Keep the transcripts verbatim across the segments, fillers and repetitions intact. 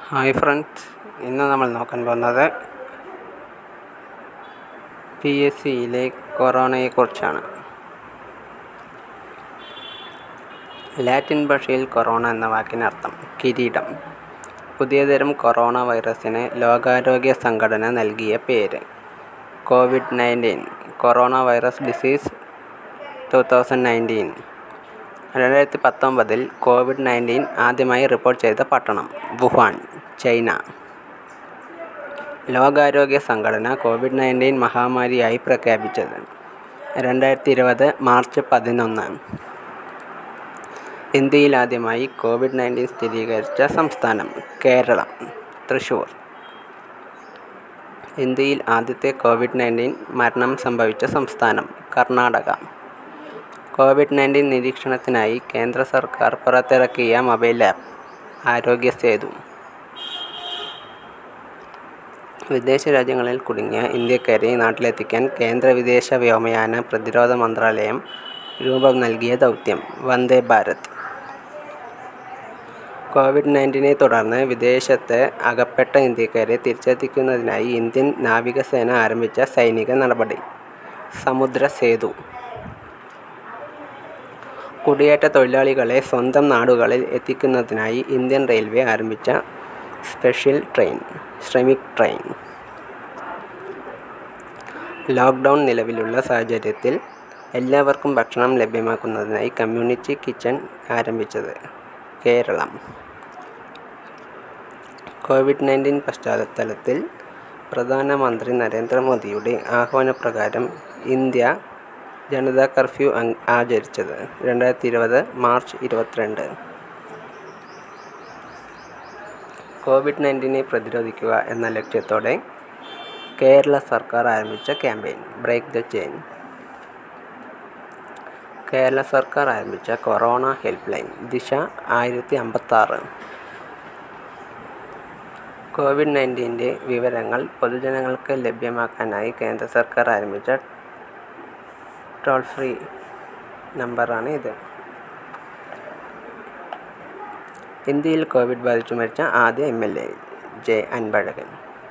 Hi friends, ഇന്ന് നമ്മൾ നോക്കാൻ പോകുന്നത് പി എസ് സിയിലെ കൊറോണയെക്കുറിച്ചാണ്. ലാറ്റിൻ ഭാഷയിൽ കൊറോണ എന്ന വാക്കിനർത്ഥം കിരീടം. പുതിയതരം കൊറോണ വൈറസിന് ലോകാരോഗ്യ സംഘടന നൽകിയ പേര് Covid nineteen corona virus disease two thousand nineteen. രണ്ടായിരത്തി പത്തൊമ്പതിൽ കോവിഡ് നയൻറ്റീൻ ആദ്യമായി റിപ്പോർട്ട് ചെയ്ത പട്ടണം വുഹാൻ, ചൈന. ലോകാരോഗ്യ സംഘടന കോവിഡ് നയൻറ്റീൻ മഹാമാരിയായി പ്രഖ്യാപിച്ചത് രണ്ടായിരത്തി ഇരുപത് മാർച്ച് പതിനൊന്ന്. ഇന്ത്യയിൽ ആദ്യമായി കോവിഡ് നയൻറ്റീൻ സ്ഥിരീകരിച്ച സംസ്ഥാനം കേരളം, തൃശ്ശൂർ. ഇന്ത്യയിൽ ആദ്യത്തെ കോവിഡ് നയൻറ്റീൻ മരണം സംഭവിച്ച സംസ്ഥാനം കർണാടക. കോവിഡ് നയൻറ്റീൻ നിരീക്ഷണത്തിനായി കേന്ദ്ര സർക്കാർ പുറത്തിറക്കിയ മൊബൈൽ ആപ്പ് ആരോഗ്യ സേതു. വിദേശ രാജ്യങ്ങളിൽ കുടുങ്ങിയ ഇന്ത്യക്കാരെ നാട്ടിലെത്തിക്കാൻ കേന്ദ്ര വിദേശ വ്യോമയാന പ്രതിരോധ മന്ത്രാലയം രൂപം നൽകിയ ദൗത്യം വന്ദേ ഭാരത്. കോവിഡ് നയൻറ്റീനെ തുടർന്ന് വിദേശത്ത് അകപ്പെട്ട ഇന്ത്യക്കാരെ തിരിച്ചെത്തിക്കുന്നതിനായി ഇന്ത്യൻ നാവികസേന ആരംഭിച്ച സൈനിക നടപടി സമുദ്ര സേതു. കുടിയേറ്റ തൊഴിലാളികളെ സ്വന്തം നാടുകളിൽ എത്തിക്കുന്നതിനായി ഇന്ത്യൻ റെയിൽവേ ആരംഭിച്ച special train Shramik train. Lockdown നിലവിലുള്ള സാഹചര്യത്തിൽ എല്ലാവർക്കും ഭക്ഷണം ലഭ്യമാക്കുന്നതിനായി കമ്മ്യൂണിറ്റി കിച്ചൺ ആരംഭിച്ചത് കേരളം. കോവിഡ് നയൻറ്റീൻ പശ്ചാത്തലത്തിൽ പ്രധാനമന്ത്രി നരേന്ദ്രമോദിയുടെ ആഹ്വാനപ്രകാരം ഇന്ത്യ ജനതാ കർഫ്യൂ ആചരിച്ചത് രണ്ടായിരത്തി ഇരുപത് മാർച്ച് ഇരുപത്തിരണ്ട്. കോവിഡ് നയൻറ്റീനെ പ്രതിരോധിക്കുക എന്ന ലക്ഷ്യത്തോടെ കേരള സർക്കാർ ആരംഭിച്ച campaign break the chain. Kerala സർക്കാർ ആരംഭിച്ച കൊറോണ ഹെൽപ്പ് ലൈൻ ദിശ ആയിരത്തി അമ്പത്താറ്. കോവിഡ് നയൻറ്റീൻ്റെ വിവരങ്ങൾ പൊതുജനങ്ങൾക്ക് ലഭ്യമാക്കാനായി കേന്ദ്ര സർക്കാർ ആരംഭിച്ച ടോൾ ഫ്രീ നമ്പറാണ് ഇത്. ഇന്ത്യയിൽ കോവിഡ് ബാധിച്ചു മരിച്ച ആദ്യ M L A J Anbazhagan.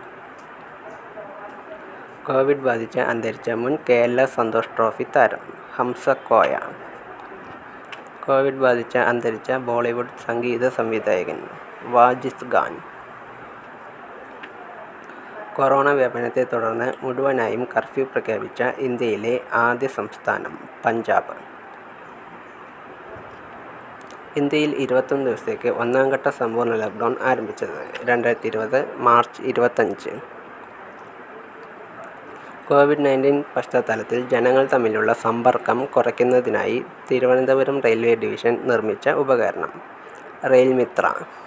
Covid ബാധിച്ച് അന്തരിച്ച മുൻ കേരള സന്തോഷ് ട്രോഫി താരം ഹംസ കോയ. കോവിഡ് ബാധിച്ച് അന്തരിച്ച ബോളിവുഡ് സംഗീത സംവിധായകൻ വാജിദ് ഖാൻ. കൊറോണ വ്യാപനത്തെ തുടർന്ന് മുഴുവനായും കർഫ്യൂ പ്രഖ്യാപിച്ച ഇന്ത്യയിലെ ആദ്യ സംസ്ഥാനം പഞ്ചാബ്. ഇന്ത്യയിൽ ഇരുപത്തൊന്ന് ദിവസത്തേക്ക് ഒന്നാം ഘട്ട സമ്പൂർണ്ണ ലോക്ക്ഡൗൺ ആരംഭിച്ചത് രണ്ടായിരത്തി ഇരുപത് മാർച്ച് ഇരുപത്തഞ്ച്. കോവിഡ് നയൻറ്റീൻ പശ്ചാത്തലത്തിൽ ജനങ്ങൾ തമ്മിലുള്ള സമ്പർക്കം കുറയ്ക്കുന്നതിനായി തിരുവനന്തപുരം റെയിൽവേ ഡിവിഷൻ നിർമ്മിച്ച ഉപകരണം റെയിൽ മിത്ര.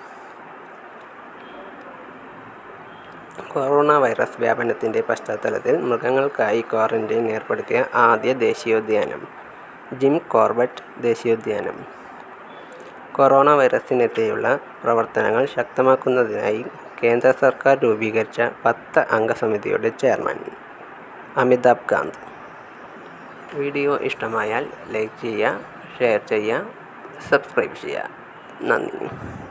കൊറോണ വൈറസ് വ്യാപനത്തിൻ്റെ പശ്ചാത്തലത്തിൽ മൃഗങ്ങൾക്കായി ക്വാറന്റൈൻ ഏർപ്പെടുത്തിയ ആദ്യ ദേശീയോദ്യാനം ജിം കോർബറ്റ് ദേശീയോദ്യാനം. കൊറോണ വൈറസിനെതിരെയുള്ള പ്രവർത്തനങ്ങൾ ശക്തമാക്കുന്നതിനായി കേന്ദ്ര സർക്കാർ രൂപീകരിച്ച പത്ത് അംഗ സമിതിയുടെ ചെയർമാൻ അമിതാഭ് കാന്ത്. വീഡിയോ ഇഷ്ടമായാൽ ലൈക്ക് ചെയ്യുക, ഷെയർ ചെയ്യുക, സബ്സ്ക്രൈബ് ചെയ്യുക. നന്ദി.